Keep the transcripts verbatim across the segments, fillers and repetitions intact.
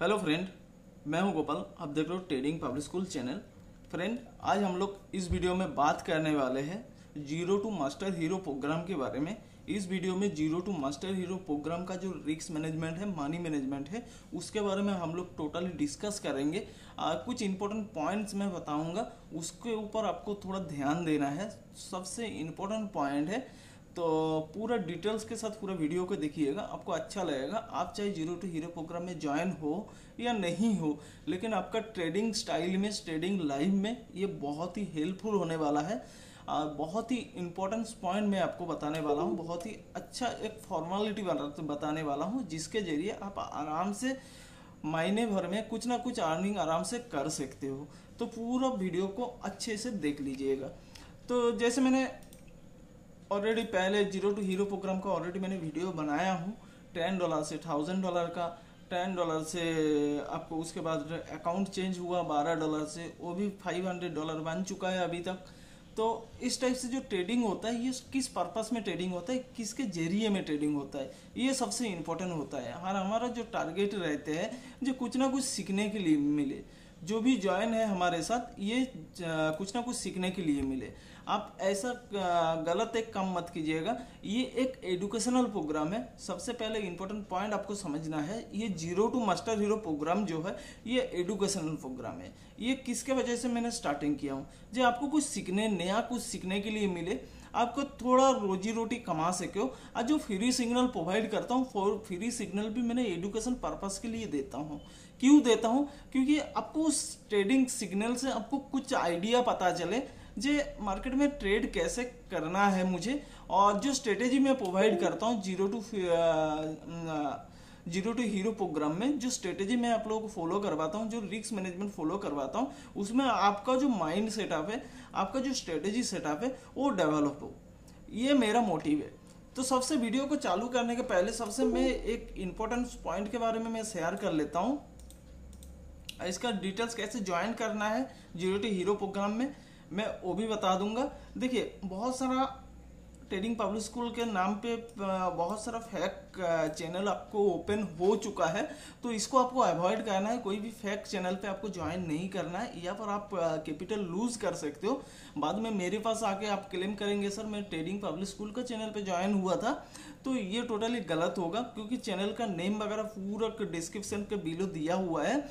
Hello friend, मैं हूं गोपाल। आप देख रहे हो trading public school channel. Friend, आज हम लोग इस वीडियो में बात करने वाले हैं zero to master hero program के बारे में। इस वीडियो में zero to master hero program का जो रिस्क मैनेजमेंट है, मनी मैनेजमेंट है, उसके बारे में हम लोग टोटली डिस्कस करेंगे। आ, कुछ इंपॉर्टेंट पॉइंट्स मैं बताऊंगा, उसके ऊपर आपको थोड़ा ध्यान देना है। सबसे इम्पोर्टेंट पॉइंट है, तो पूरा डिटेल्स के साथ पूरा वीडियो को देखिएगा, आपको अच्छा लगेगा। आप चाहे जीरो टू हीरो प्रोग्राम में ज्वाइन हो या नहीं हो, लेकिन आपका ट्रेडिंग स्टाइल में, ट्रेडिंग लाइफ में ये बहुत ही हेल्पफुल होने वाला है। आ, बहुत ही इंपॉर्टेंट पॉइंट मैं आपको बताने वाला हूँ। बहुत ही अच्छा एक फॉर्मेलिटी बताने वाला हूँ, जिसके जरिए आप आराम से महीने भर में कुछ ना कुछ अर्निंग आराम से कर सकते हो। तो पूरा वीडियो को अच्छे से देख लीजिएगा। तो जैसे मैंने ऑलरेडी पहले जीरो टू हीरो प्रोग्राम का ऑलरेडी मैंने वीडियो बनाया हूँ, टेन डॉलर से थाउजेंड डॉलर का, टेन डॉलर से आपको उसके बाद अकाउंट चेंज हुआ बारह डॉलर से, वो भी फाइव हंड्रेड डॉलर बन चुका है अभी तक। तो इस टाइप से जो ट्रेडिंग होता है, ये किस पर्पस में ट्रेडिंग होता है, किसके जरिए में ट्रेडिंग होता है, ये सबसे इम्पोर्टेंट होता है। हर हमारा जो टारगेट रहते हैं, जो कुछ ना कुछ सीखने के लिए मिले। जो भी ज्वाइन है हमारे साथ, ये कुछ ना कुछ सीखने के लिए मिले। आप ऐसा गलत एक काम मत कीजिएगा। ये एक एजुकेशनल प्रोग्राम है। सबसे पहले इंपॉर्टेंट पॉइंट आपको समझना है, ये zero to master hero program जो है, ये एजुकेशनल प्रोग्राम है। ये किसके वजह से मैंने स्टार्टिंग किया हूँ, जो आपको कुछ सीखने, नया कुछ सीखने के लिए मिले, आपको थोड़ा रोजी रोटी कमा सके हो। और जो फ्री सिग्नल प्रोवाइड करता हूँ, फॉर फ्री सिग्नल भी मैंने एजुकेशन पर्पस के लिए देता हूँ। क्यों देता हूँ? क्योंकि आपको उस ट्रेडिंग सिग्नल से आपको कुछ आइडिया पता चले, जे मार्केट में ट्रेड कैसे करना है मुझे। और जो स्ट्रेटेजी मैं प्रोवाइड करता हूँ zero to zero to hero program में, जो स्ट्रेटेजी मैं आप लोगों को फॉलो करवाता हूँ, जो रिस्क मैनेजमेंट फॉलो करवाता हूँ, उसमें आपका जो माइंड सेटअप है, आपका जो स्ट्रेटेजी सेटअप है, वो डेवलप हो। ये मेरा मोटिव है। तो सबसे वीडियो को चालू करने के पहले सबसे मैं एक इम्पोर्टेंट पॉइंट के बारे में मैं शेयर कर लेता हूँ। इसका डिटेल्स कैसे ज्वाइन करना है जीरो टू हीरो प्रोग्राम में, मैं वो भी बता दूंगा। देखिए, बहुत सारा ट्रेडिंग पब्लिक स्कूल के नाम पे बहुत सारा फेक चैनल आपको ओपन हो चुका है, तो इसको आपको अवॉइड करना है। कोई भी फेक चैनल पे आपको ज्वाइन नहीं करना है, या पर आप कैपिटल लूज कर सकते हो। बाद में मेरे पास आके आप क्लेम करेंगे, सर मैं ट्रेडिंग पब्लिक स्कूल का चैनल पे ज्वाइन हुआ था। तो ये टोटली गलत होगा, क्योंकि चैनल का नेम वगैरह पूरा डिस्क्रिप्शन के बिलो दिया हुआ है।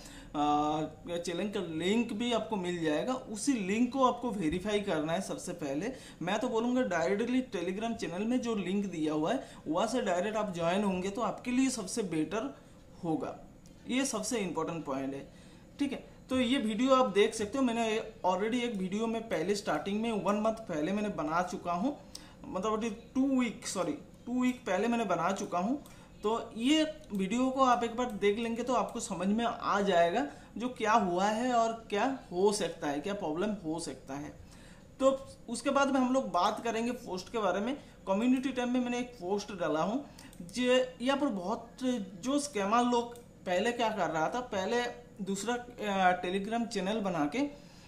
चैनल का लिंक भी आपको मिल जाएगा। उसी लिंक को आपको वेरीफाई करना है। सबसे पहले मैं तो बोलूँगा डायरेक्टली टेलीग्राम चैनल में जो लिंक दिया हुआ है, वहाँ से डायरेक्ट आप ज्वाइन होंगे तो आपके लिए सबसे बेटर होगा। ये सबसे इम्पोर्टेंट पॉइंट है, ठीक है। तो ये वीडियो आप देख सकते हो, मैंने ऑलरेडी एक वीडियो में पहले स्टार्टिंग में वन मंथ पहले मैंने बना चुका हूँ, मतलब two week sorry two week पहले मैंने बना चुका हूँ। तो ये वीडियो को आप एक बार देख लेंगे तो आपको समझ में आ जाएगा जो क्या हुआ है और क्या हो सकता है, क्या प्रॉब्लम हो सकता है। तो उसके बाद में हम लोग बात करेंगे पोस्ट के बारे में। कम्युनिटी टैब में मैंने एक पोस्ट डाला हूँ, जो यहाँ पर बहुत जो स्कैमर लोग पहले क्या कर रहा था, पहले दूसरा टेलीग्राम चैनल बना के,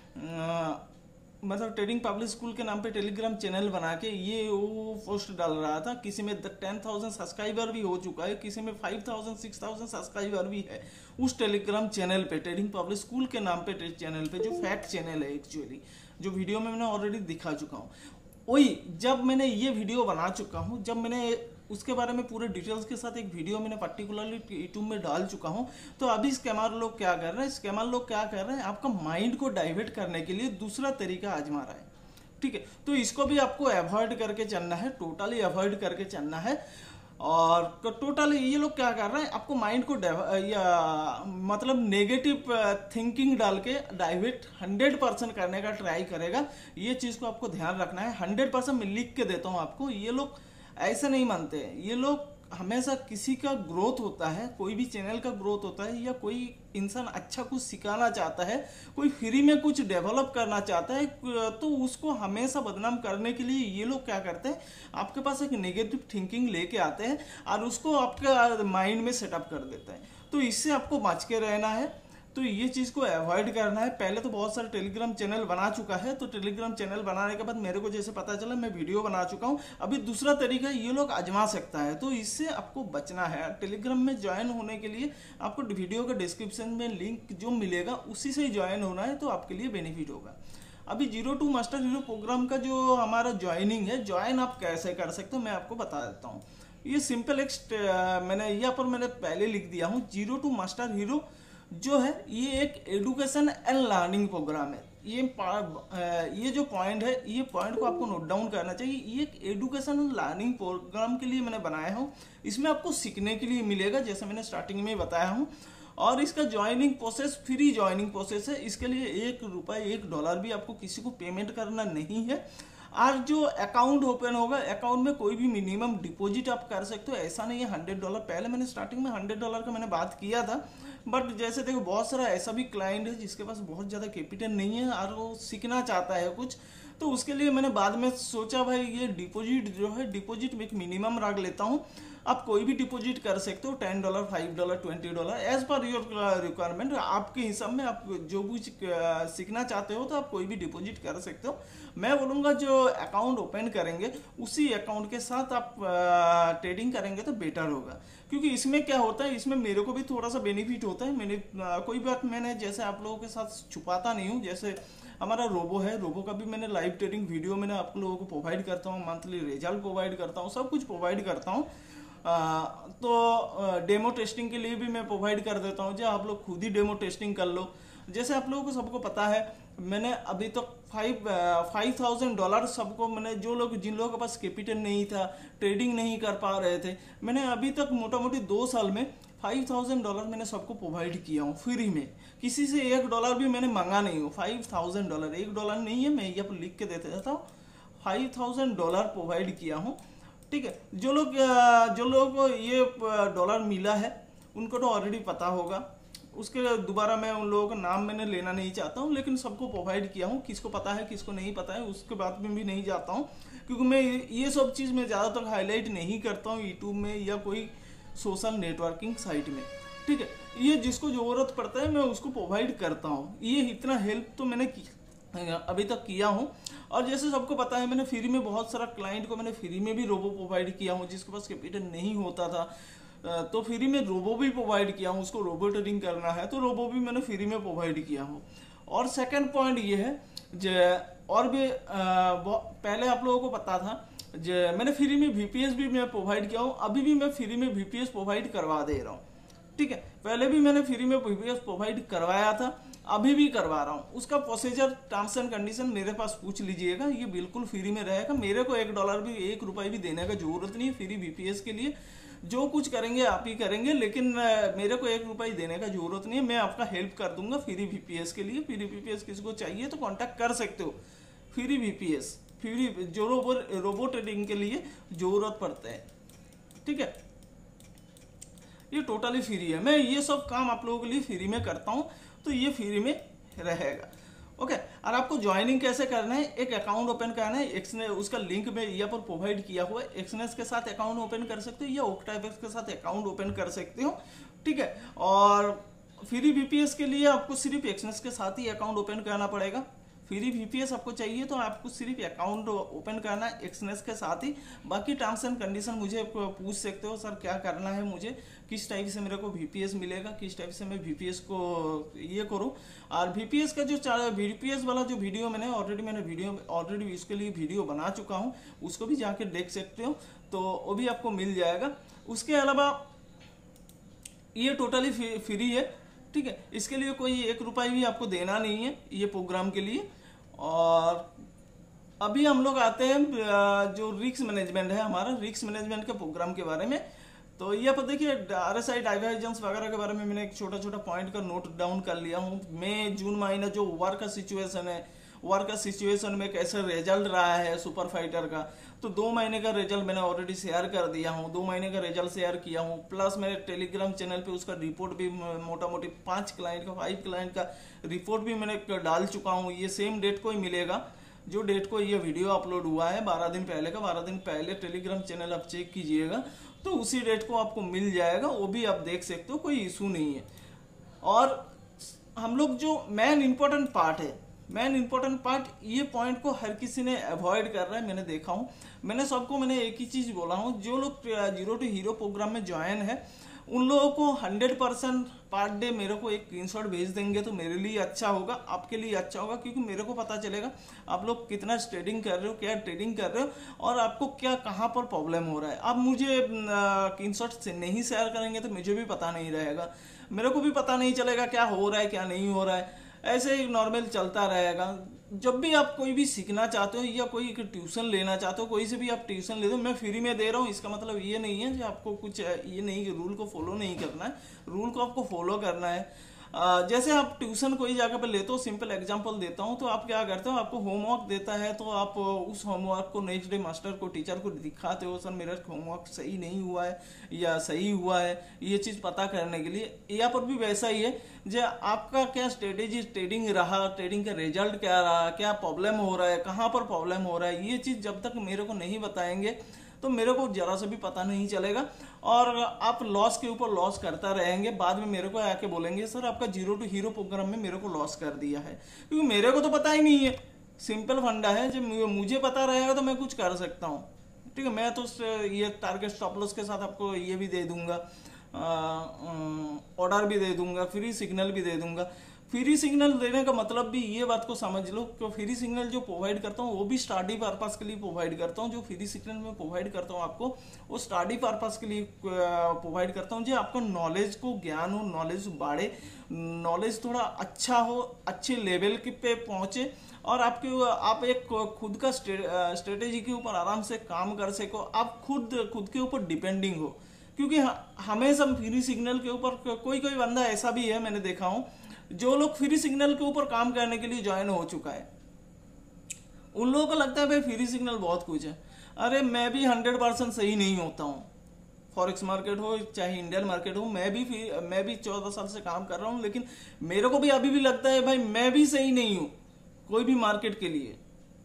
आ, मतलब ट्रेडिंग पब्लिक स्कूल के नाम पे टेलीग्राम चैनल बना के ये वो पोस्ट डाल रहा था। किसी में टेन थाउजेंड सब्सक्राइबर भी हो चुका है, किसी में five thousand six thousand subscriber भी है उस टेलीग्राम चैनल पे, ट्रेडिंग पब्लिक स्कूल के नाम पे चैनल पे, जो फैक्ट चैनल है एक्चुअली, जो वीडियो में मैंने ऑलरेडी दिखा चुका हूँ। वही जब मैंने ये वीडियो बना चुका हूँ, जब मैंने उसके बारे में पूरे डिटेल्स के साथ एक वीडियो मैंने पर्टिकुलरली यूट्यूब में डाल चुका हूं, तो अभी स्कैमर लोग क्या कर रहे हैं, स्कैमर लोग क्या कर रहे हैं, आपका माइंड को डाइवर्ट करने के लिए दूसरा तरीका आजमा रहा है, ठीक है। तो इसको भी आपको अवॉइड करके चलना है, टोटली अवॉइड करके चलना है। और टोटली ये लोग क्या कर रहे हैं, आपको माइंड को या मतलब नेगेटिव थिंकिंग डाल के डाइवर्ट हंड्रेड परसेंट करने का ट्राई करेगा। ये चीज को आपको ध्यान रखना है। हंड्रेड परसेंट मैं लिख के देता हूँ आपको। ये लोग ऐसे नहीं मानते हैं। ये लोग हमेशा किसी का ग्रोथ होता है, कोई भी चैनल का ग्रोथ होता है, या कोई इंसान अच्छा कुछ सिखाना चाहता है, कोई फ्री में कुछ डेवलप करना चाहता है, तो उसको हमेशा बदनाम करने के लिए ये लोग क्या करते हैं, आपके पास एक नेगेटिव थिंकिंग लेके आते हैं और उसको आपके माइंड में सेटअप कर देते हैं। तो इससे आपको बच के रहना है। तो ये चीज़ को अवॉइड करना है। पहले तो बहुत सारे टेलीग्राम चैनल बना चुका है, तो टेलीग्राम चैनल बनाने के बाद मेरे को जैसे पता चला, मैं वीडियो बना चुका हूँ। अभी दूसरा तरीका ये लोग आजमा सकता है, तो इससे आपको बचना है। टेलीग्राम में ज्वाइन होने के लिए आपको वीडियो के डिस्क्रिप्शन में लिंक जो मिलेगा उसी से ही ज्वाइन होना है, तो आपके लिए बेनिफिट होगा। अभी zero to master hero program का जो हमारा ज्वाइनिंग है, ज्वाइन आप कैसे कर सकते हो मैं आपको बता देता हूँ। ये सिंपल एक मैंने यहाँ पर मैंने पहले लिख दिया हूँ, जीरो टू मास्टर हीरो जो है ये एक एडुकेशन एंड लर्निंग प्रोग्राम है। ये ये जो पॉइंट है, ये पॉइंट को आपको नोट डाउन करना चाहिए। ये एक एडुकेशन एंड लर्निंग प्रोग्राम के लिए मैंने बनाया हूँ। इसमें आपको सीखने के लिए मिलेगा, जैसे मैंने स्टार्टिंग में बताया हूँ। और इसका joining process free joining process है। इसके लिए एक रुपये एक डॉलर भी आपको किसी को पेमेंट करना नहीं है। और जो अकाउंट ओपन होगा, अकाउंट में कोई भी मिनिमम डिपॉजिट आप कर सकते हो, ऐसा नहीं है हंड्रेड डॉलर। पहले मैंने स्टार्टिंग में हंड्रेड डॉलर का मैंने बात किया था, बट जैसे देखो बहुत सारा ऐसा भी क्लाइंट है जिसके पास बहुत ज़्यादा कैपिटल नहीं है और वो सीखना चाहता है कुछ, तो उसके लिए मैंने बाद में सोचा भाई ये डिपॉजिट जो है, डिपॉजिट में एक मिनिमम रख लेता हूँ। आप कोई भी डिपॉजिट कर सकते हो, ten dollar five dollar twenty dollar as per your requirement. आपके हिसाब में आप जो कुछ सीखना चाहते हो तो आप कोई भी डिपॉजिट कर सकते हो। मैं बोलूँगा जो अकाउंट ओपन करेंगे उसी अकाउंट के साथ आप ट्रेडिंग करेंगे तो बेटर होगा, क्योंकि इसमें क्या होता है, इसमें मेरे को भी थोड़ा सा बेनिफिट होता है। मैंने कोई बात मैंने जैसे आप लोगों के साथ छुपाता नहीं हूँ। जैसे हमारा रोबो है, रोबो का भी मैंने लाइव ट्रेडिंग वीडियो मैंने आप लोगों को प्रोवाइड करता हूँ, मंथली रिजल्ट प्रोवाइड करता हूँ, सब कुछ प्रोवाइड करता हूँ। आ, तो डेमो टेस्टिंग के लिए भी मैं प्रोवाइड कर देता हूँ, जो आप लोग खुद ही डेमो टेस्टिंग कर लो। जैसे आप लोगों को सबको पता है, मैंने अभी तक तो फाइव फाइव थाउजेंड डॉलर सबको मैंने, जो लोग जिन लोगों के पास कैपिटल नहीं था, ट्रेडिंग नहीं कर पा रहे थे, मैंने अभी तक मोटा मोटी दो साल में फाइव थाउजेंड डॉलर मैंने सबको प्रोवाइड किया हूँ फ्री में। किसी से एक डॉलर भी मैंने मांगा नहीं हूँ। फाइव थाउजेंड डॉलर, एक डॉलर नहीं है, मैं यहाँ पर लिख के देते जाता हूँ, फाइव थाउजेंड डॉलर प्रोवाइड किया हूँ। ठीक है, जो लोग जो लोगों को ये डॉलर मिला है उनको तो ऑलरेडी पता होगा, उसके दोबारा मैं उन लोगों का नाम मैंने लेना नहीं चाहता हूँ, लेकिन सबको प्रोवाइड किया हूँ। किसको पता है किसको नहीं पता है उसके बाद में भी नहीं जाता हूँ, क्योंकि मैं ये सब चीज़ मैं ज़्यादातर हाईलाइट नहीं करता हूँ यूट्यूब में या कोई सोशल नेटवर्किंग साइट में। ठीक है, ये जिसको ज़रूरत पड़ता है मैं उसको प्रोवाइड करता हूँ। ये इतना हेल्प तो मैंने अभी तक किया हूँ। और जैसे सबको पता है, मैंने फ्री में बहुत सारा क्लाइंट को मैंने फ्री में भी रोबो प्रोवाइड किया हूँ, जिसके पास कैपिटल नहीं होता था तो फ्री में रोबो भी प्रोवाइड किया हूँ। उसको रोबो ट्रेडिंग करना है तो रोबो भी मैंने फ्री में प्रोवाइड किया हूँ। और सेकंड पॉइंट ये है जो और भी आ, पहले आप लोगों को पता था जो मैंने फ्री में वीपीएस भी मैं प्रोवाइड किया हूँ, अभी भी मैं फ्री में वीपीएस प्रोवाइड करवा दे रहा हूँ। ठीक है, पहले भी मैंने फ्री में वीपीएस प्रोवाइड करवाया था, अभी भी करवा रहा हूँ। उसका प्रोसीजर टर्म्स एंड कंडीशन मेरे पास पूछ लीजिएगा, ये बिल्कुल फ्री में रहेगा। मेरे को एक डॉलर भी एक रुपये भी देने का जरूरत नहीं है फ्री वीपीएस के लिए। जो कुछ करेंगे आप ही करेंगे, लेकिन मेरे को एक रुपये देने का जरूरत नहीं है। मैं आपका हेल्प कर दूंगा फ्री वीपीएस के लिए। फ्री वीपीएस किसी को चाहिए तो कांटेक्ट कर सकते हो। फ्री वीपीएस फ्री जो रोबो रोबो ट्रेडिंग के लिए जरूरत पड़ता है। ठीक है, ये टोटली फ्री है। मैं ये सब काम आप लोगों के लिए फ्री में करता हूँ, तो ये फ्री में रहेगा। ओके, और आपको ज्वाइनिंग कैसे करना है, एक अकाउंट ओपन करना है। एक्सने उसका लिंक में यहाँ पर प्रोवाइड किया हुआ है। एक्सनेस के साथ अकाउंट ओपन कर सकते हो या ओक्टावेक्स के साथ अकाउंट ओपन कर सकते हो। ठीक है, और फ्री वीपीएस के लिए आपको सिर्फ एक्सनेस के साथ ही अकाउंट ओपन करना पड़ेगा। फ्री वीपीएस आपको चाहिए तो आपको सिर्फ अकाउंट ओपन करना है एक्सनेस के साथ ही। बाकी टर्म्स एंड कंडीशन मुझे पूछ सकते हो, सर क्या करना है, मुझे किस टाइप से मेरे को वीपीएस मिलेगा, किस टाइप से मैं वीपीएस को ये करूं। और वीपीएस का जो वीपीएस वाला जो वीडियो मैंने ऑलरेडी मैंने वीडियो ऑलरेडी इसके लिए वीडियो बना चुका हूं, उसको भी जाके देख सकते हो, तो वो भी आपको मिल जाएगा। उसके अलावा ये टोटली फ्री है। ठीक है, इसके लिए कोई एक रुपये भी आपको देना नहीं है ये प्रोग्राम के लिए। और अभी हम लोग आते हैं जो रिस्क मैनेजमेंट है हमारा, रिस्क मैनेजमेंट के प्रोग्राम के बारे में। तो ये पर देखिए आरएसआई डाइवर्जेंस वगैरह के बारे में मैंने एक छोटा छोटा पॉइंट का नोट डाउन कर लिया हूँ। मई जून महीना जो वार का सिचुएशन है, वार का सिचुएशन में कैसे रिजल्ट रहा है सुपर फाइटर का, तो दो महीने का रिजल्ट मैंने ऑलरेडी शेयर कर दिया हूँ। दो महीने का रिजल्ट शेयर किया हूँ, प्लस मेरे टेलीग्राम चैनल पे उसका रिपोर्ट भी मोटा मोटी पांच क्लाइंट का फाइव क्लाइंट का रिपोर्ट भी मैंने डाल चुका हूँ। ये सेम डेट को ही मिलेगा जो डेट को ये वीडियो अपलोड हुआ है, बारह दिन पहले का। बारह दिन पहले टेलीग्राम चैनल आप चेक कीजिएगा तो उसी डेट को आपको मिल जाएगा, वो भी आप देख सकते हो, कोई इशू नहीं है। और हम लोग जो मेन इंपॉर्टेंट पार्ट है, मेन इंपॉर्टेंट पार्ट, ये पॉइंट को हर किसी ने अवॉइड कर रहा है, मैंने देखा हूँ। मैंने सबको मैंने एक ही चीज बोला हूँ, जो लोग जीरो टू हीरो प्रोग्राम में ज्वाइन है उन लोगों को हंड्रेड परसेंट पर डे मेरे को एक स्क्रीनशॉट भेज देंगे तो मेरे लिए अच्छा होगा, आपके लिए अच्छा होगा, क्योंकि मेरे को पता चलेगा आप लोग कितना ट्रेडिंग कर रहे हो, क्या ट्रेडिंग कर रहे हो और आपको क्या कहाँ पर प्रॉब्लम हो रहा है। आप मुझे स्क्रीनशॉट नहीं शेयर करेंगे तो मुझे भी पता नहीं रहेगा, मेरे को भी पता नहीं चलेगा क्या हो रहा है क्या नहीं हो रहा है, ऐसे ही नॉर्मल चलता रहेगा। जब भी आप कोई भी सीखना चाहते हो या कोई ट्यूशन लेना चाहते हो, कोई से भी आप ट्यूशन ले दो, मैं फ्री में दे रहा हूँ, इसका मतलब ये नहीं है कि आपको कुछ ये नहीं, रूल को फॉलो नहीं करना है, रूल को आपको फॉलो करना है। आ, जैसे आप ट्यूशन कोई जगह पे लेते हो, सिंपल एग्जांपल देता हूँ, तो आप क्या करते हो, आपको होमवर्क देता है तो आप उस होमवर्क को नेक्स्ट डे मास्टर को, टीचर को दिखाते हो, सर मेरा होमवर्क सही नहीं हुआ है या सही हुआ है, ये चीज़ पता करने के लिए। यहाँ पर भी वैसा ही है, जो आपका क्या स्ट्रेटेजी ट्रेडिंग रहा, ट्रेडिंग का रिजल्ट क्या रहा, क्या प्रॉब्लम हो रहा है, कहाँ पर प्रॉब्लम हो रहा है, ये चीज़ जब तक मेरे को नहीं बताएंगे तो मेरे को जरा सा भी पता नहीं चलेगा और आप लॉस के ऊपर लॉस करता रहेंगे। बाद में मेरे को आके बोलेंगे सर आपका जीरो टू हीरो प्रोग्राम में मेरे को लॉस कर दिया है, क्योंकि मेरे को तो पता ही नहीं है। सिंपल फंडा है, जब मुझे पता रहेगा तो मैं कुछ कर सकता हूँ, ठीक है। मैं तो ये टारगेट स्टॉप लॉस के साथ आपको ये भी दे दूंगा, ऑर्डर भी दे दूंगा, फ्री सिग्नल भी दे दूंगा। फ्री सिग्नल देने का मतलब भी ये बात को समझ लो कि फ्री सिग्नल जो प्रोवाइड करता हूँ वो भी स्टडी पर्पस के लिए प्रोवाइड करता हूँ। जो फ्री सिग्नल में प्रोवाइड करता हूँ आपको, वो स्टडी पर्पस के लिए प्रोवाइड करता हूँ, जो आपको नॉलेज को ज्ञान हो, नॉलेज बढ़े, नॉलेज थोड़ा अच्छा हो, अच्छे लेवल के पे पहुँचे और आपके आप एक खुद का स्ट्रेटेजी के ऊपर आराम से काम कर सको, आप खुद खुद के ऊपर डिपेंडिंग हो। क्योंकि हमेशा फ्री सिग्नल के ऊपर कोई कोई बंदा ऐसा भी है, मैंने देखा हूँ, जो लोग फ्री सिग्नल के ऊपर काम करने के लिए ज्वाइन हो चुका है, उन लोगों को लगता है भाई फ्री सिग्नल बहुत कुछ है। अरे मैं भी हंड्रेड परसेंट सही नहीं होता हूँ, फॉरेक्स मार्केट हो चाहे इंडियन मार्केट हो, मैं भी मैं भी चौदह साल से काम कर रहा हूँ, लेकिन मेरे को भी अभी भी लगता है भाई मैं भी सही नहीं हूँ कोई भी मार्केट के लिए।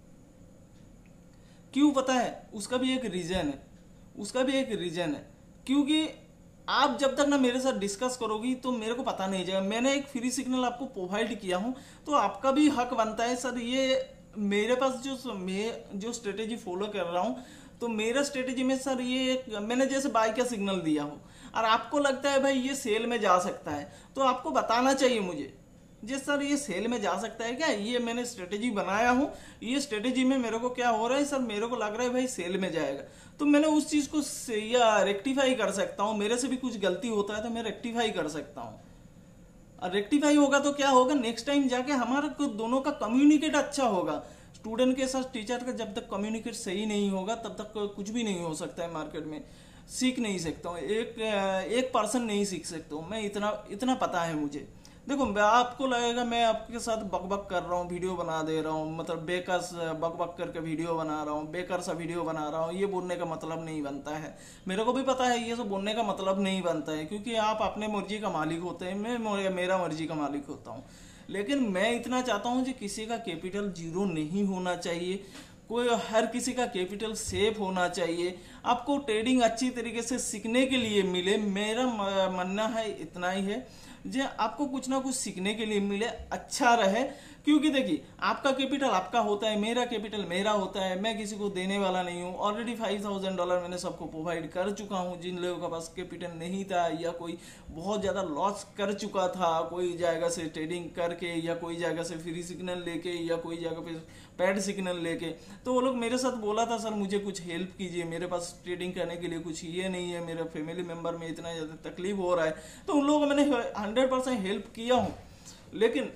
क्यों पता है? उसका भी एक रीजन है, उसका भी एक रीजन है, क्योंकि आप जब तक ना मेरे साथ डिस्कस करोगी तो मेरे को पता नहीं जाएगा। मैंने एक फ्री सिग्नल आपको प्रोवाइड किया हूं तो आपका भी हक बनता है सर, ये मेरे पास जो मैं जो स्ट्रेटेजी फॉलो कर रहा हूं तो मेरा स्ट्रेटेजी में सर ये मैंने जैसे बाय का सिग्नल दिया हो और आपको लगता है भाई ये सेल में जा सकता है, तो आपको बताना चाहिए मुझे, जी सर ये सेल में जा सकता है क्या, ये मैंने स्ट्रेटेजी बनाया हूँ, ये स्ट्रेटेजी में मेरे को क्या हो रहा है सर, मेरे को लग रहा है भाई सेल में जाएगा, तो मैंने उस चीज को या रेक्टिफाई कर सकता हूँ। मेरे से भी कुछ गलती होता है तो मैं रेक्टिफाई कर सकता हूँ, और रेक्टिफाई होगा तो क्या होगा, नेक्स्ट टाइम जाके हमारा दोनों का कम्युनिकेट अच्छा होगा। स्टूडेंट के साथ टीचर का जब तक कम्युनिकेट सही नहीं होगा तब तक कुछ भी नहीं हो सकता है मार्केट में, सीख नहीं सकता हूँ, एक एक पर्सन नहीं सीख सकता हूँ मैं, इतना इतना पता है मुझे। देखो आपको लगेगा मैं आपके साथ बकबक कर रहा हूँ, वीडियो बना दे रहा हूँ, मतलब बेकार बकबक करके वीडियो बना रहा हूँ, बेकार सा वीडियो बना रहा हूँ, ये बोलने का मतलब नहीं बनता है। मेरे को भी पता है ये सब बोलने का मतलब नहीं बनता है, क्योंकि आप अपने मर्जी का मालिक होते हैं, मैं मेरा मर्जी का मालिक होता हूँ। लेकिन मैं इतना चाहता हूँ कि किसी का कैपिटल जीरो नहीं होना चाहिए, कोई हर किसी का कैपिटल सेफ होना चाहिए, आपको ट्रेडिंग अच्छी तरीके से सीखने के लिए मिले। मेरा मानना है इतना ही है, जो आपको कुछ ना कुछ सीखने के लिए मिले, अच्छा रहे। क्योंकि देखिए आपका कैपिटल आपका होता है, मेरा कैपिटल मेरा होता है, मैं किसी को देने वाला नहीं हूँ। ऑलरेडी फाइव थाउजेंड डॉलर मैंने सबको प्रोवाइड कर चुका हूँ, जिन लोगों के पास कैपिटल नहीं था या कोई बहुत ज़्यादा लॉस कर चुका था कोई जगह से ट्रेडिंग करके, या कोई जगह से फ्री सिग्नल लेके, या कोई जगह पे पैड सिग्नल लेके, तो वो लोग मेरे साथ बोला था सर मुझे कुछ हेल्प कीजिए, मेरे पास ट्रेडिंग करने के लिए कुछ ये नहीं है, मेरे फैमिली मेम्बर में इतना ज़्यादा तकलीफ हो रहा है। तो उन लोगों को मैंने हंड्रेड परसेंट हेल्प किया हूँ, लेकिन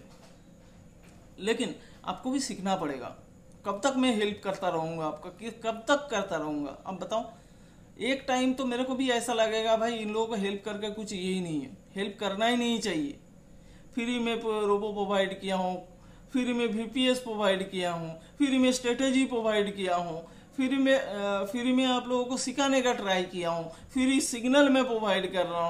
लेकिन आपको भी सीखना पड़ेगा। कब तक मैं हेल्प करता रहूँगा आपका, कब तक करता रहूँगा, अब बताओ। एक टाइम तो मेरे को भी ऐसा लगेगा भाई इन लोगों को हेल्प करके कुछ यही नहीं है, हेल्प करना ही नहीं चाहिए। फ्री में रोबो प्रोवाइड किया हूँ, फ्री में वीपीएस प्रोवाइड किया हूँ, फ्री में स्ट्रेटेजी प्रोवाइड किया हूँ, फ्री में फ्री में आप लोगों को सिखाने का ट्राई किया हूँ, फ्री सिग्नल में प्रोवाइड कर रहा हूँ,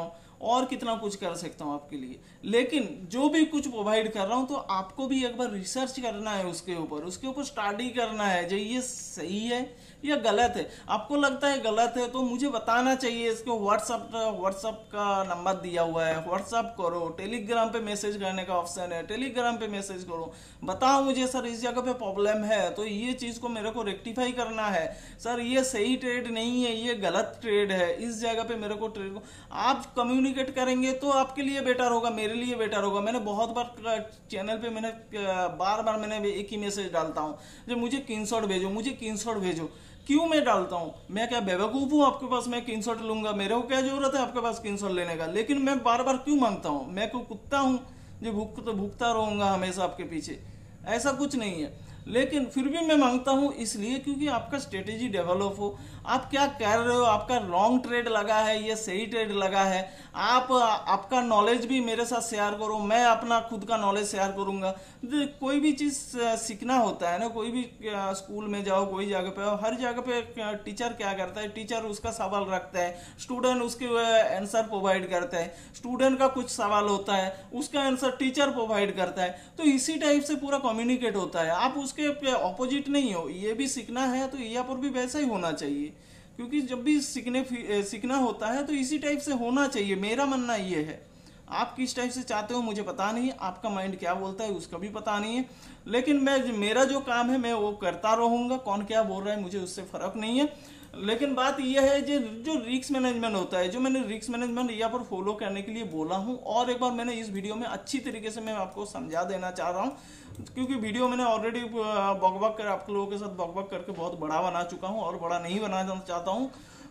और कितना कुछ कर सकता हूँ आपके लिए। लेकिन जो भी कुछ प्रोवाइड कर रहा हूँ तो आपको भी एक बार रिसर्च करना है उसके ऊपर, उसके ऊपर स्टडी करना है जो ये सही है या गलत है। आपको लगता है गलत है तो मुझे बताना चाहिए। इसको व्हाट्सअप व्हाट्सअप का नंबर दिया हुआ है, व्हाट्सअप करो। टेलीग्राम पे मैसेज करने का ऑप्शन है, टेलीग्राम पे मैसेज करो, बताओ मुझे सर इस जगह पे प्रॉब्लम है तो ये चीज़ को मेरे को रेक्टिफाई करना है, सर ये सही ट्रेड नहीं है, ये गलत ट्रेड है, इस जगह पे मेरे को ट्रेड को आप कम्युनिकेट करेंगे तो आपके लिए बेटर होगा, मेरे लिए बेटर होगा। मैंने बहुत बार चैनल पे मैंने बार बार मैंने एक ही मैसेज डालता हूँ, जब मुझे स्क्रीनशॉट भेजो, मुझे स्क्रीनशॉट भेजो। क्यों मैं डालता हूँ? मैं क्या बेवकूफ हूँ आपके पास मैं स्क्रीनशॉट लूंगा? मेरे को क्या जरूरत है आपके पास स्क्रीनशॉट लेने का? लेकिन मैं बार बार क्यों मांगता हूँ? मैं कोई कुत्ता हूँ जो भूख तो भूखता रहूंगा हमेशा आपके पीछे? ऐसा कुछ नहीं है। लेकिन फिर भी मैं मांगता हूँ इसलिए क्योंकि आपका स्ट्रेटेजी डेवलप हो। आप क्या कर रहे हो, आपका लॉन्ग ट्रेड लगा है या सही ट्रेड लगा है, आप आपका नॉलेज भी मेरे साथ शेयर करो, मैं अपना खुद का नॉलेज शेयर करूंगा। कोई भी चीज़ सीखना होता है ना, कोई भी स्कूल में जाओ, कोई जगह पे हो, हर जगह पे टीचर क्या करता है, टीचर उसका सवाल रखता है, स्टूडेंट उसके आंसर प्रोवाइड करता है, स्टूडेंट का कुछ सवाल होता है उसका आंसर टीचर प्रोवाइड करता है। तो इसी टाइप से पूरा कम्युनिकेट होता है। आप उसके ऑपोजिट नहीं हो। ये भी सीखना है तो यहाँ पर भी वैसा ही होना चाहिए, क्योंकि जब भी सीखने सीखना होता है तो इसी टाइप से होना चाहिए। मेरा मानना ये है। आप किस टाइप से चाहते हो मुझे पता नहीं है, आपका माइंड क्या बोलता है उसका भी पता नहीं है, लेकिन मैं मेरा जो काम है मैं वो करता रहूंगा। कौन क्या बोल रहा है मुझे उससे फर्क नहीं है। लेकिन बात यह है जो जो रिस्क मैनेजमेंट होता है, जो मैंने रिस्क मैनेजमेंट यहाँ पर फॉलो करने के लिए बोला हूँ, और एक बार मैंने इस वीडियो में अच्छी तरीके से मैं आपको समझा देना चाह रहा हूँ, क्योंकि वीडियो मैंने ऑलरेडी बकबक कर आप लोगों के साथ बकबक करके बहुत बड़ा बना चुका हूँ और बड़ा नहीं बनाना चाहता हूँ।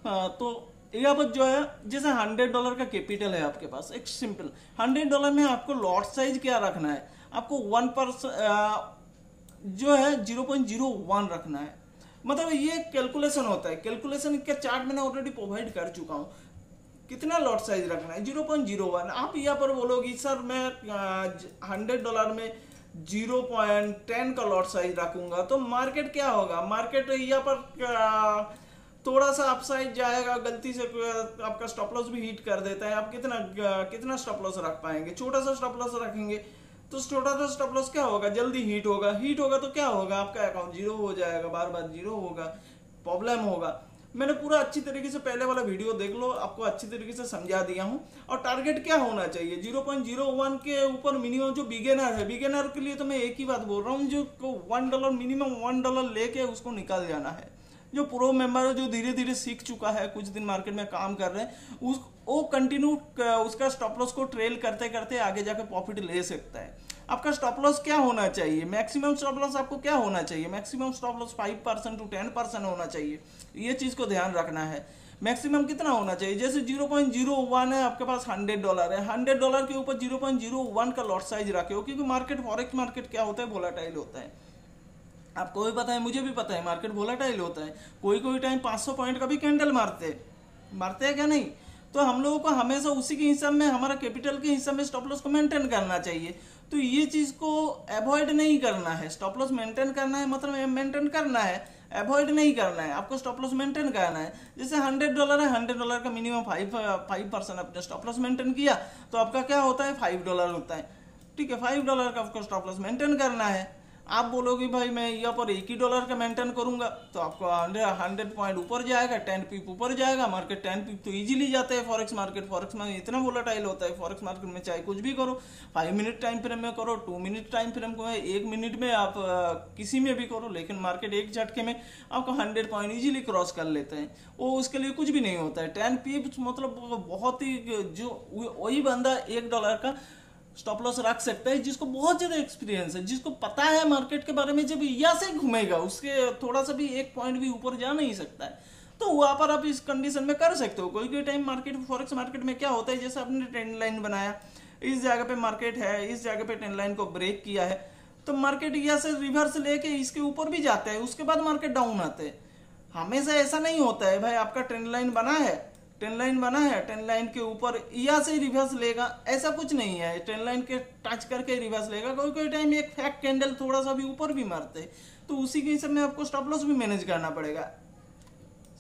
तो यहाँ पर जो है जैसे हंड्रेड डॉलर का कैपिटल है आपके पास, एक सिंपल हंड्रेड डॉलर में आपको लॉट साइज क्या रखना है, आपको वन परसेंट जो है जीरो पॉइंट जीरो वन रखना है। मतलब ये कैलकुलेशन होता है, कैलकुलेशन का चार्ट मैंने ऑलरेडी प्रोवाइड कर चुका हूँ। कितना लॉट साइज रखना है, जीरो पॉइंट जीरो वन। आप यहाँ पर बोलोगी सर मैं हंड्रेड डॉलर में जीरो पॉइंट टेन का लॉट साइज रखूंगा तो मार्केट क्या होगा, मार्केट यहाँ पर थोड़ा सा अपसाइड जाएगा, गलती से आपका स्टॉप लॉस भी हिट कर देता है। आप कितना कितना स्टॉप लॉस रख पाएंगे? छोटा सा स्टॉप लॉस रखेंगे तो छोटा सा स्टॉप लॉस क्या होगा, जल्दी हिट होगा। हिट होगा तो क्या होगा, आपका अकाउंट जीरो हो जाएगा, बार बार जीरो होगा, प्रॉब्लम होगा। मैंने पूरा अच्छी तरीके से पहले वाला वीडियो देख लो, आपको अच्छी तरीके से समझा दिया हूँ। और टारगेट क्या होना चाहिए, जीरो पॉइंट जीरो वन के ऊपर मिनिमम। जो बिगेनर है, बिगेनर के लिए तो मैं एक ही बात बोल रहा हूँ, जो one dollar minimum one dollar लेके उसको निकाल जाना है। जो प्रो मेंबर है, जो धीरे धीरे सीख चुका है, कुछ दिन मार्केट में काम कर रहे हैं, उस वो कंटिन्यू उसका स्टॉप लॉस को ट्रेल करते करते आगे जाकर प्रॉफिट ले सकता है। आपका स्टॉप लॉस क्या होना चाहिए, मैक्सिमम स्टॉप लॉस आपको क्या होना चाहिए, maximum stop loss five percent to ten percent होना चाहिए। ये चीज को ध्यान रखना है। मैक्सिमम कितना होना चाहिए, जैसे जीरो पॉइंट जीरो वन है आपके पास, हंड्रेड डॉलर है, हंड्रेड डॉलर के ऊपर जीरो पॉइंट जीरो वन का लॉट साइज रखे हो, क्योंकि मार्केट फॉरेक्स मार्केट क्या होता है, वोलेटाइल होता है। आपको भी पता है, मुझे भी पता है, मार्केट वोलेटाइल होता है। कोई कोई टाइम पाँच सौ पॉइंट का भी कैंडल मारते हैं मारते हैं क्या नहीं? तो हम लोगों को हमेशा उसी के हिसाब में, हमारा कैपिटल के हिसाब में स्टॉप लॉस को मेंटेन करना चाहिए। तो ये चीज को अवॉइड नहीं करना है। स्टॉप लॉस मेंटेन करना है मतलब मेंटेन करना है, अवॉइड नहीं करना है। आपको स्टॉप लॉस मेंटेन करना है। जैसे हंड्रेड डॉलर है, हंड्रेड डॉलर का मिनिमम फाइव फाइव परसेंट अपने स्टॉप लॉस मेंटेन किया तो आपका क्या होता है, फाइव डॉलर होता है। ठीक है, फाइव डॉलर का आपको स्टॉप लॉस मेंटेन करना है। आप बोलोगे भाई मैं यहाँ पर एक ही डॉलर का मेंटेन करूंगा तो आपको हंड्रेड हंड्रेड पॉइंट ऊपर जाएगा, टेन पीप ऊपर जाएगा। मार्केट टेन पीप तो इजीली जाता है फॉरेक्स मार्केट। फॉरेक्स में इतना वोलेटाइल होता है फॉरेक्स मार्केट में, चाहे कुछ भी करो, फाइव मिनट टाइम फ्रेम में करो, टू मिनट टाइम फ्रेम को एक मिनट में आप आ, किसी में भी करो, लेकिन मार्केट एक झटके में आपको हंड्रेड पॉइंट इजीली क्रॉस कर लेते हैं। वो उसके लिए कुछ भी नहीं होता है। टेन पीप मतलब बहुत ही, जो वही बंदा एक डॉलर का स्टॉप लॉस रख सकता है जिसको बहुत ज्यादा एक्सपीरियंस है, जिसको पता है मार्केट के बारे में। जब यहाँ से घूमेगा उसके थोड़ा सा भी एक पॉइंट भी ऊपर जा नहीं सकता है, तो वहां पर आप इस कंडीशन में कर सकते हो। कोई कोई टाइम मार्केट फॉरेक्स मार्केट में क्या होता है, जैसे आपने ट्रेंड लाइन बनाया, इस जगह पे मार्केट है, इस जगह पे ट्रेंड लाइन को ब्रेक किया है, तो मार्केट यहाँ से रिवर्स लेके इसके ऊपर भी जाता है, उसके बाद मार्केट डाउन आते हैं। हमेशा ऐसा नहीं होता है भाई, आपका ट्रेंड लाइन बना है, ट्रेंड लाइन बना है, ट्रेंड लाइन के ऊपर यहाँ से रिवर्स लेगा, ऐसा कुछ नहीं है। ट्रेंड लाइन के टच करके रिवर्स लेगा। कोई कोई टाइम एक फैक कैंडल थोड़ा सा भी ऊपर भी मारते, तो उसी के हिसाब में आपको स्टॉप लॉस भी मैनेज करना पड़ेगा।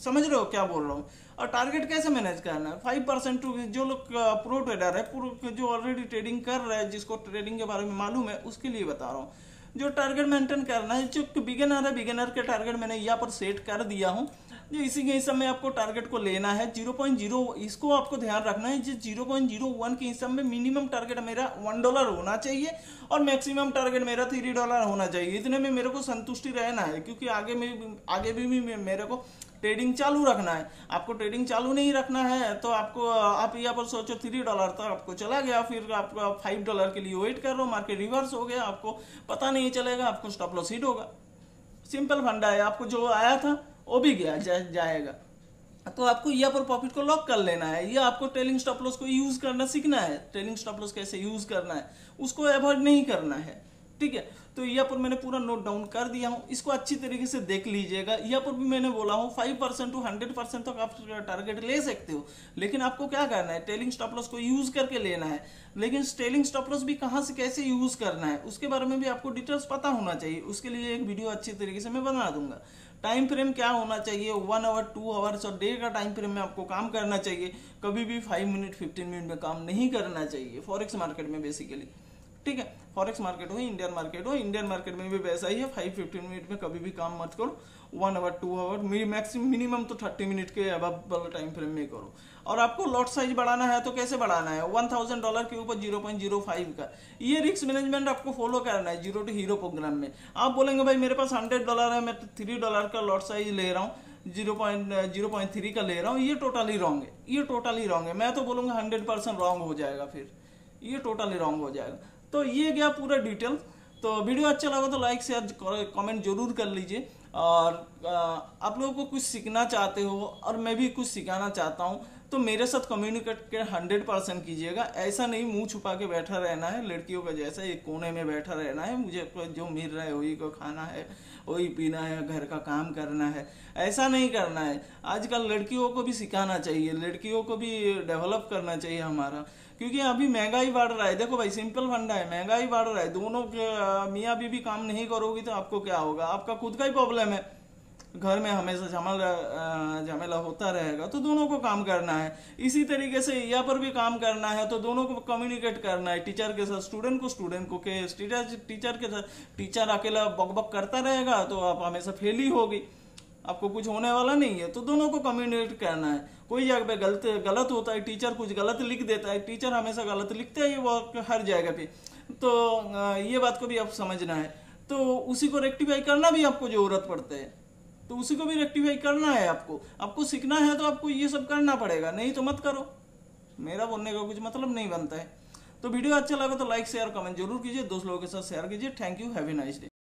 समझ रहे हो क्या बोल रहा हूँ। और टारगेट कैसे मैनेज करना है, फाइव परसेंट जो लोग प्रो ट्रेडर है, प्रो जो ऑलरेडी ट्रेडिंग कर रहा है, जिसको ट्रेडिंग के बारे में मालूम है, उसके लिए बता रहा हूँ। जो टारगेट मेंटेन करना है, जो बिगिनर है, बिगिनर के टारगेट मैंने यहाँ पर सेट कर दिया हूँ। जो इसी के हिसाब में आपको टारगेट को लेना है जीरो पॉइंट जीरो, इसको आपको ध्यान रखना है, जो जीरो पॉइंट जीरो वन के हिसाब में मिनिमम टारगेट मेरा वन डॉलर होना चाहिए और मैक्सिमम टारगेट मेरा थ्री डॉलर होना चाहिए। इतने में मेरे को संतुष्टि रहना है, क्योंकि आगे में आगे भी, भी मेरे को ट्रेडिंग चालू रखना है। आपको ट्रेडिंग चालू नहीं रखना है तो आपको, आप यहाँ पर सोचो थ्री डॉलर तक आपको चला गया, फिर आपका फाइव डॉलर के लिए वेट कर रहे हो, मार्केट रिवर्स हो गया, आपको पता नहीं चलेगा, आपको स्टॉप लॉस हिट होगा। सिंपल फंडा है, आपको जो आया था वो भी गया जा, जाएगा। तो आपको यहाँ पर प्रॉफिट को लॉक कर लेना है। ये आपको ट्रेलिंग स्टॉप लॉस को यूज करना सीखना है। ट्रेलिंग स्टॉप लॉस कैसे यूज करना है, उसको अवॉइड नहीं करना है, ठीक है। तो यहाँ पर मैंने पूरा नोट डाउन कर दिया हूँ, इसको अच्छी तरीके से देख लीजिएगा। यहाँ पर भी मैंने बोला हूँ five percent to hundred percent तक आप टारगेट ले सकते हो, लेकिन आपको क्या करना है, ट्रेलिंग स्टॉप लॉस को यूज करके लेना है। लेकिन ट्रेलिंग स्टॉप लॉस भी कहाँ से कैसे यूज करना है, उसके बारे में भी आपको डिटेल्स पता होना चाहिए। उसके लिए एक वीडियो अच्छी तरीके से मैं बना दूंगा। टाइम फ्रेम क्या होना चाहिए, वन आवर टू आवर्स और डे का टाइम फ्रेम में आपको काम करना चाहिए। कभी भी फाइव मिनट फिफ्टीन मिनट में काम नहीं करना चाहिए फॉरेक्स मार्केट में बेसिकली, ठीक है। फॉरेक्स मार्केट हो, इंडियन मार्केट हो, इंडियन मार्केट में भी वैसा ही है। फाइव फिफ्टीन मिनट में कभी भी काम मत करो, one hour two hour maximum minimum तो थर्टी मिनट के अब टाइम फ्रेम में करो। और आपको लॉट साइज बढ़ाना है तो कैसे बढ़ाना है, वन थाउजेंड डॉलर के ऊपर जीरो पॉइंट जीरो फाइव का ये रिस्क मैनेजमेंट आपको फॉलो करना है जीरो टू हीरो प्रोग्राम में। आप बोलेंगे भाई मेरे पास हंड्रेड डॉलर है, मैं थ्री डॉलर का लॉट साइज ले रहा हूँ, zero point zero point three का ले रहा हूँ, ये टोटली रॉन्ग है, ये टोटली रॉन्ग है। मैं तो बोलूंगा हंड्रेड परसेंट रॉन्ग हो जाएगा, फिर ये टोटली रॉन्ग हो जाएगा। तो ये गया पूरा डिटेल। तो वीडियो अच्छा लगा तो लाइक शेयर कमेंट जरूर कर लीजिए। और आप लोगों को कुछ सीखना चाहते हो और मैं भी कुछ सिखाना चाहता हूँ तो मेरे साथ कम्युनिकेट कर हंड्रेड परसेंट कीजिएगा। ऐसा नहीं मुंह छुपा के बैठा रहना है लड़कियों का जैसा एक कोने में बैठा रहना है, मुझे जो मिल रहा है वही को खाना है, वही पीना है, घर का काम करना है, ऐसा नहीं करना है। आजकल लड़कियों को भी सिखाना चाहिए, लड़कियों को भी डेवलप करना चाहिए हमारा, क्योंकि अभी महंगाई बढ़ रहा है। देखो भाई सिंपल फंडा है, महंगाई बढ़ रहा है, दोनों मियाँ बीवी काम नहीं करोगी तो आपको क्या होगा, आपका खुद का ही प्रॉब्लम है, घर में हमेशा झमेला झमेला होता रहेगा। तो दोनों को काम करना है। इसी तरीके से यहाँ पर भी काम करना है तो दोनों को कम्युनिकेट करना है, टीचर के साथ स्टूडेंट को, स्टूडेंट को के टीचर टीचर के साथ। टीचर अकेला बक बक करता रहेगा तो आप हमेशा फेल ही होगी, आपको कुछ होने वाला नहीं है। तो दोनों को कम्युनिकेट करना है। कोई जगह पे गलत गलत होता है, टीचर कुछ गलत लिख देता है, टीचर हमेशा गलत लिखते हैं वो हर जगह पे, तो ये बात को भी आप समझना है। तो उसी को रेक्टिफाई करना भी आपको जरूरत पड़ता है, तो उसी को भी रेक्टिफाई करना है। आपको आपको सीखना है तो आपको ये सब करना पड़ेगा, नहीं तो मत करो। मेरा बोलने का कुछ मतलब नहीं बनता है। तो वीडियो अच्छा लगा तो लाइक शेयर कमेंट जरूर कीजिए, दोस्त लोगों के साथ शेयर कीजिए। Thank you, have a nice day.